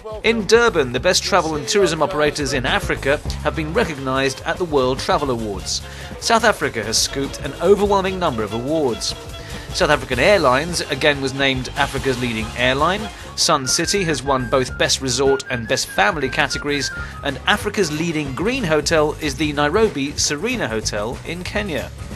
In Durban, the best travel and tourism operators in Africa have been recognised at the World Travel Awards. South Africa has scooped an overwhelming number of awards. South African Airlines again was named Africa's leading airline. Sun City has won both Best Resort and Best Family categories, and Africa's leading green hotel is the Nairobi Serena Hotel in Kenya.